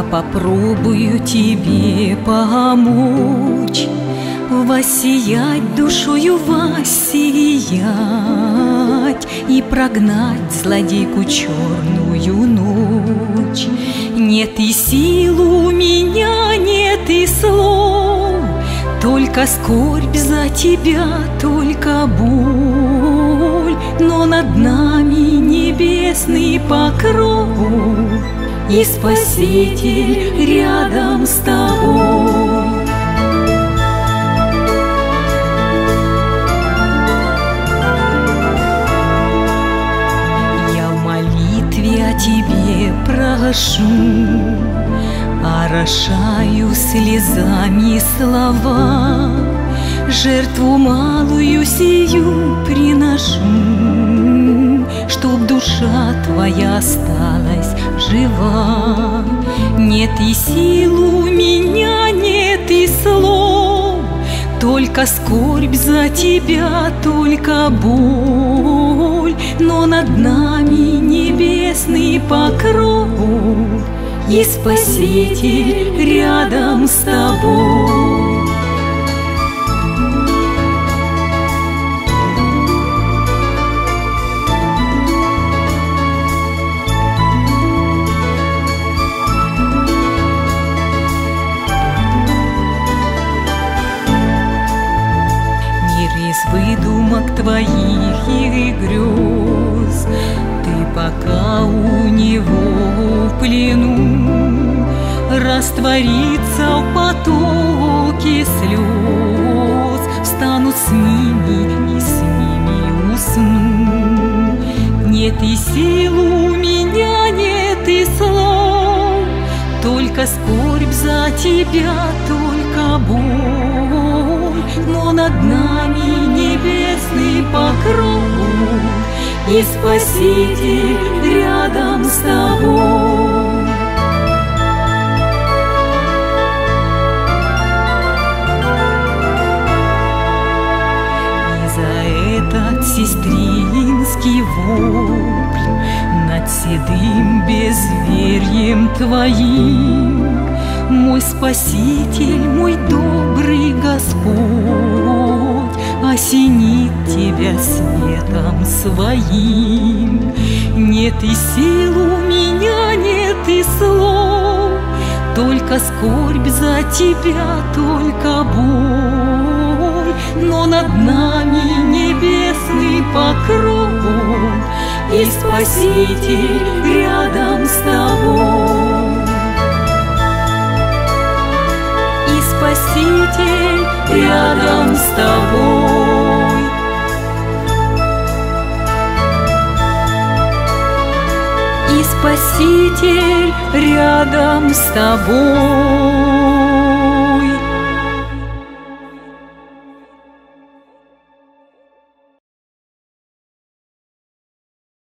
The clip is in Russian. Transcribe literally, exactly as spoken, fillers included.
попробую тебе помочь, воссиять душою, воссиять и прогнать злодейку черную ночь. Нет и сил у меня, нет и слов, только скорбь за тебя, только боль. Но над нами небесный покров, и Спаситель рядом с тобой. Я в молитве о тебе прошу, орошаю слезами слова, жертву малую сию приношу, чтоб душа твоя осталась жива. Нет и сил у меня, нет и слов, только скорбь за тебя, только боль. Но над нами небесный покров, и Спаситель рядом с тобой. Выдумок твоих и грез, ты пока у него в плену, растворится в потоке слез, встану с ними и с ними усну. Нет и сил у меня, нет и слов, только скорбь за тебя, только боль. Но над нами небесный покров, и Спаситель рядом с тобой. И за этот сестринский вопль над седым безверием твоим мой Спаситель, мой добрый Господь осенит тебя светом своим. Нет и сил у меня, нет и слов, только скорбь за тебя, только боль. Но над нами небесный покров, и Спаситель рядом с тобой. Спаситель рядом с тобой. И Спаситель рядом с тобой.